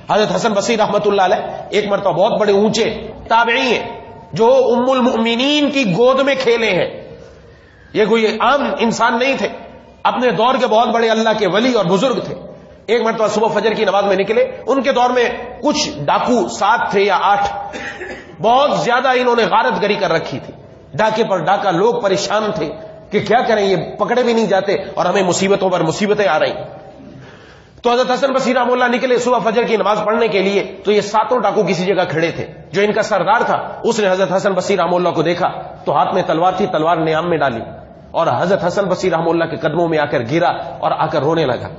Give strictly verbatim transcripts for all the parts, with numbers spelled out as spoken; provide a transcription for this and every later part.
حضرت حسن بصری رحمت اللہ علیہ ایک مرتبہ بہت بڑے اونچے تابعی ہیں جو ام المؤمنین کی گود میں کھیلے ہیں. یہ کوئی عام انسان نہیں تھے، اپنے دور کے بہت بڑے اللہ کے ولی اور بزرگ تھے. ایک مرتبہ صبح فجر کی نماز میں نکلے. ان کے دور میں کچھ ڈاکو سات تھے یا آٹھ، بہت زیادہ انہوں نے غارت گری کر رکھی تھی، ڈاکے پر ڈاکہ. لوگ پریشان تھے کہ کیا کریں، یہ پکڑے بھی نہیں جاتے اور ہمیں مصیبتوں پر مصیبتیں آ رہی. تو حضرت حسن بصری رحمۃ اللہ نکلے صبح فجر کی نماز پڑھنے کے لیے. تو یہ ساتوں ڈاکو کسی جگہ کھڑے تھے. جو ان کا سردار تھا اس نے حضرت حسن بصری رحمۃ اللہ کو دیکھا تو ہاتھ میں تلوار تھی، تلوار نیام میں ڈالی اور حضرت حسن بصری رحمۃ اللہ کے قدموں میں آ کر گرا اور آ کر رونے لگا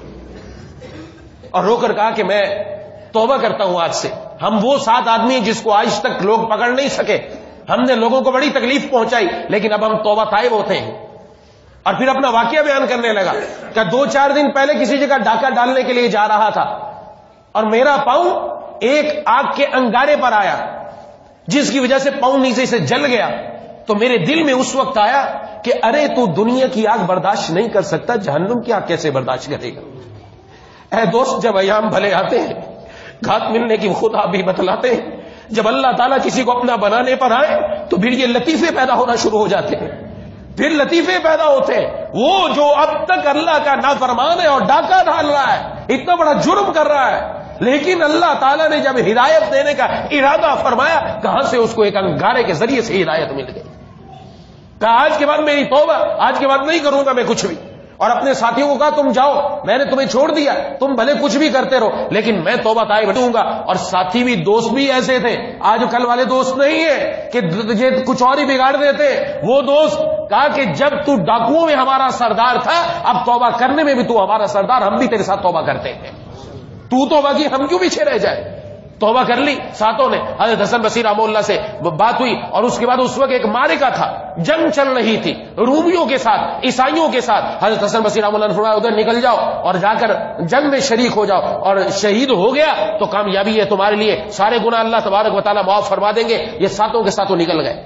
اور رو کر کہا کہ میں توبہ کرتا ہوں آج سے. ہم وہ سات آدمی ہیں جس کو آج تک لوگ پکڑ نہیں سکے، ہم نے لوگوں کو بڑی تکلیف پہنچائی، لیکن اب ہم توبہ طائب ہوتے ہیں. اور پھر اپنا واقعہ بیان کرنے لگا کہ دو چار دن پہلے کسی جگہ ڈاکہ ڈالنے کے لیے جا رہا تھا اور میرا پاؤں ایک آگ کے انگارے پر آیا جس کی وجہ سے پاؤں نیچے سے جل گیا. تو میرے دل میں اس وقت آیا کہ ارے تو دنیا کی آگ برداشت نہیں کر سکتا، جہنم کی آگ کیسے برداشت کرے گا. اے دوست، جب ایام بھلے آتے ہیں، گھات ملنے کی خود آپ بھی بتلاتے ہیں، جب اللہ تعالیٰ کسی کو اپنا بنانے پر آئے تو پھر یہ لطیفے پیدا ہونا شروع ہو جاتے ہیں. پھر لطیفے پیدا ہوتے ہیں. وہ جو اب تک اللہ کا نافرمان ہے اور ڈاکہ ڈال رہا ہے، اتنا بڑا جرم کر رہا ہے، لیکن اللہ تعالیٰ نے جب ہدایت دینے کا ارادہ فرمایا، کہاں سے اس کو ایک انگارے کے ذریعے سے ہدایت مل گئی. کہا آج کے بعد میری توبہ، آج کے بعد نہیں کروں گا میں کچھ بھی. اور اپنے ساتھیوں کو کہا تم جاؤ، میں نے تمہیں چھوڑ دیا، تم بھلے کچھ بھی کرتے رہو لیکن میں توبہ طائب ہوں گا. اور ساتھی بھی، دوست بھی ایسے تھے، آج کل والے دوست نہیں ہے کہ تجھے کچھ اور ہی بگاڑ دیتے. وہ دوست کہا کہ جب تو ڈاکوؤں میں ہمارا سردار تھا، اب توبہ کرنے میں بھی تو ہمارا سردار، ہم بھی تیرے ساتھ توبہ کرتے ہیں. تو توبہ کی، ہم کیوں پیچھے رہ جائے. توبہ کر لی ساتوں نے. حضرت حسن بصری رحمہ اللہ سے بات ہوئی اور اس کے بعد اس وقت ایک معرکہ تھا، جنگ چل رہی تھی رومیوں کے ساتھ، عیسائیوں کے ساتھ. حضرت حسن بصری رحمہ اللہ نے فرمایا ادھر نکل جاؤ اور جا کر جنگ میں شریک ہو جاؤ، اور شہید ہو گیا تو کامیابی ہے تمہارے لیے، سارے گناہ اللہ تبارک و تعالیٰ معاف فرما دیں گے. یہ ساتوں کے ساتوں نکل گئے.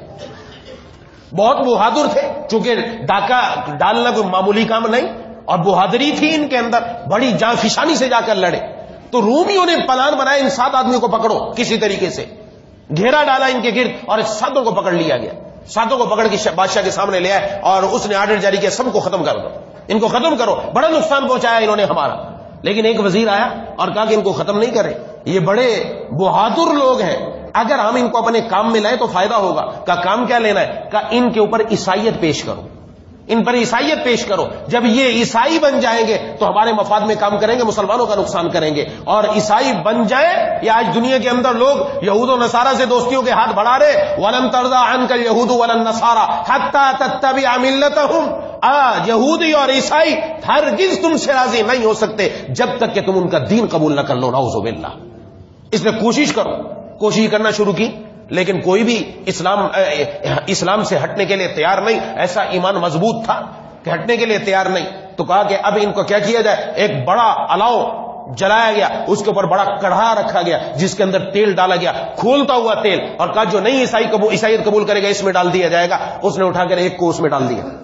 بہت بہادر تھے، چونکہ ڈاکہ ڈالنا کوئی معمولی کام نہیں، اور بہادری تھی ان کے اندر، بڑی جاں فشانی سے جا کر لڑے. تو رومیوں نے پلان بنایا ان سات آدمیوں کو پکڑو، کسی طریقے سے گھیرا ڈالا ان کے گرد اور اس ساتوں کو پکڑ لیا گیا. ساتوں کو پکڑ کے بادشاہ کے سامنے لے آئے اور اس نے آرڈر جاری کیا سب کو ختم کر دو، ان کو ختم کرو، بڑا نقصان پہنچایا انہوں نے ہمارا. لیکن ایک وزیر آیا اور کہا کہ ان کو ختم نہیں کریں، یہ بڑے بہادر لوگ ہیں، اگر ہم ان کو اپنے کام میں لائیں تو فائدہ ہوگا. کہا کام کیا لینا ہے؟ کہا ان کے اوپر عیسائیت پیش کرو، ان پر عیسائیت پیش کرو. جب یہ عیسائی بن جائیں گے تو ہمارے مفاد میں کام کریں گے، مسلمانوں کا نقصان کریں گے. اور عیسائی بن جائیں، یا آج دنیا کے اندر لوگ یہود و نصارہ سے دوستیوں کے ہاتھ بڑھا رہے، وَلَن تَرْضَىٰ عَنْكَ الْيَهُودُ وَلَا النَّصَارَىٰ حَتَّىٰ تَتَّبِعَ مِلَّتَهُمْ. آ یہودی اور عیسائی ہرگز تم سے راضی نہیں ہو سکتے جب تک کہ تم ان کا دین قبول نہ کر لو. نعوذ باللہ. اس لیے کوشش کرو. کوشش کرنا شروع کی لیکن کوئی بھی اسلام اسلام سے ہٹنے کے لیے تیار نہیں. ایسا ایمان مضبوط تھا کہ ہٹنے کے لیے تیار نہیں. تو کہا کہ اب ان کو کیا کیا جائے. ایک بڑا الاؤ جلایا گیا، اس کے اوپر بڑا کڑھا رکھا گیا جس کے اندر تیل ڈالا گیا، کھولتا ہوا تیل، اور کہا جو نہیں عیسائی قبول عیسائیت قبول کرے گا اس میں ڈال دیا جائے گا. اس نے اٹھا کر ایک کو اس میں ڈال دیا.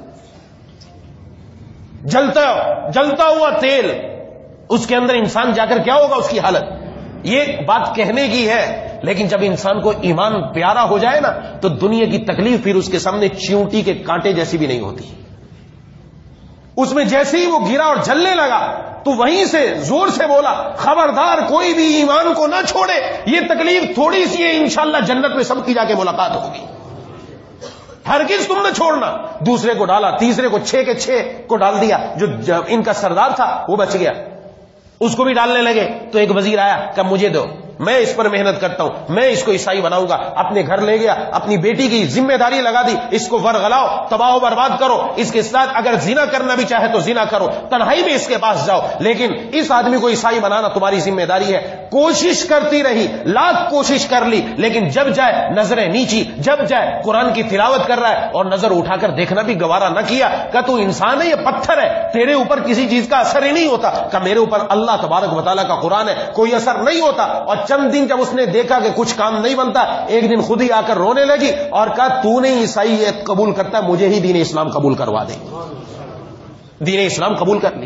جلتا جلتا ہوا تیل، اس کے اندر انسان جا کر کیا ہوگا اس کی حالت. یہ بات کہنے کی ہے لیکن جب انسان کو ایمان پیارا ہو جائے نا تو دنیا کی تکلیف پھر اس کے سامنے چیونٹی کے کانٹے جیسی بھی نہیں ہوتی. اس میں جیسے ہی وہ گرا اور جلنے لگا تو وہیں سے زور سے بولا خبردار کوئی بھی ایمان کو نہ چھوڑے، یہ تکلیف تھوڑی سی ہے، انشاءاللہ جنت میں سب کی جا کے ملاقات ہوگی، ہرگز تم نہ چھوڑنا. دوسرے کو ڈالا، تیسرے کو، چھ کے چھ کو ڈال دیا. جو ان کا سردار تھا وہ بچ گیا، اس کو بھی ڈالنے لگے. تو ایک وزیر آیا کہ مجھے دو، میں اس پر محنت کرتا ہوں، میں اس کو عیسائی بناؤں گا. اپنے گھر لے گیا، اپنی بیٹی کی ذمہ داری لگا دی، اس کو ورغلاؤ، تباہ و برباد کرو، اس کے ساتھ اگر زنا کرنا بھی چاہے تو زنا کرو، تنہائی میں اس کے پاس جاؤ، لیکن اس آدمی کو عیسائی بنانا تمہاری ذمہ داری ہے. کوشش کرتی رہی، لاکھ کوشش کر لی، لیکن جب جائے نظریں نیچی، جب جائے قرآن کی تلاوت کر رہا ہے اور نظر اٹھا کر دیکھنا بھی گوارا نہ کیا. کہ تو انسان ہے یہ پتھر ہے، تیرے اوپر کسی چیز کا اثر ہی نہیں ہوتا. کہ میرے اوپر اللہ تبارک و تعالیٰ کا قرآن ہے، کوئی اثر نہیں ہوتا. اور چند دن جب اس نے دیکھا کہ کچھ کام نہیں بنتا، ایک دن خود ہی آ کر رونے لگی اور کہا تو نے عیسائیت قبول کرتا، مجھے ہی دین اسلام قبول کروا دے. دین اسلام قبول کر لیا.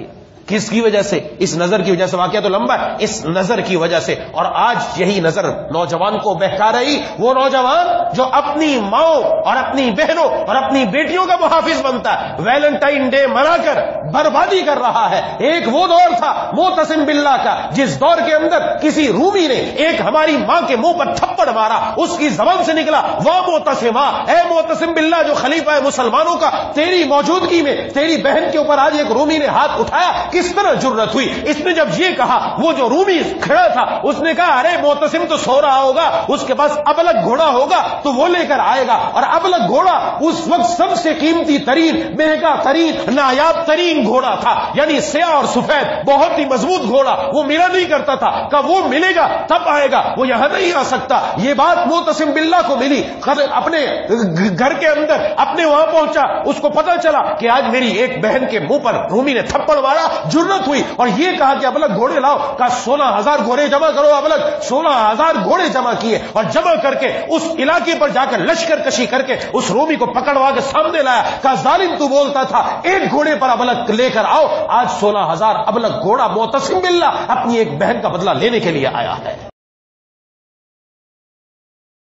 کس کی وجہ سے؟ اس نظر کی وجہ سے. واقعہ تو لمبا ہے. اس نظر کی وجہ سے. اور آج یہی نظر نوجوان کو بہکا رہی. وہ نوجوان جو اپنی ماؤں اور اپنی بہنوں اور اپنی بیٹیوں کا محافظ بنتا ہے, ویلنٹائن ڈے منا کر بربادی کر رہا ہے. ایک وہ دور تھا معتصم باللہ کا, جس دور کے اندر کسی رومی نے ایک ہماری ماں کے منہ پر تھپڑ مارا, اس کی زبان سے نکلا واہ معتصمہ, اے معتصم باللہ جو خلیفہ ہے مسلمانوں کا, تیری موجودگی میں تیری بہن کے اوپر آج ایک رومی نے ہاتھ اٹھایا. کس طرح جرت ہوئی؟ اس نے جب یہ کہا, وہ جو رومی کھڑا تھا اس نے کہا ارے معتصم تو سو رہا ہوگا, اس کے پاس ابلک گھوڑا ہوگا تو وہ لے کر آئے گا. اور ابلک گھوڑا اس وقت سب سے قیمتی ترین, مہنگا ترین, نایاب ترین گھوڑا تھا, یعنی سیاہ اور سفید, بہت ہی مضبوط گھوڑا, وہ ملا نہیں کرتا تھا. کہ وہ ملے گا تب آئے گا, وہ یہاں نہیں آ سکتا. یہ بات معتصم باللہ کو ملی, اپنے گھر کے اندر اپنے وہاں پہنچا, اس کو پتا چلا کہ آج میری ایک بہن کے منہ پر رومی نے تھپڑ مارا. جرت ہوئی اور یہ کہا کہ ابلک گھوڑے لاؤ. کہا سولہ ہزار گھوڑے جمع کرو. ابلک سولہ ہزار گھوڑے جمع کیے اور جمع کر کے اس علاقے پر جا کر لشکر کشی کر کے اس رومی کو پکڑوا کے سامنے لایا. کہا ظالم تو بولتا تھا ایک گھوڑے پر ابلک لے کر آؤ, آج سولہ ہزار ابلک گھوڑا معتصم باللہ اپنی ایک بہن کا بدلہ لینے کے لیے آیا ہے.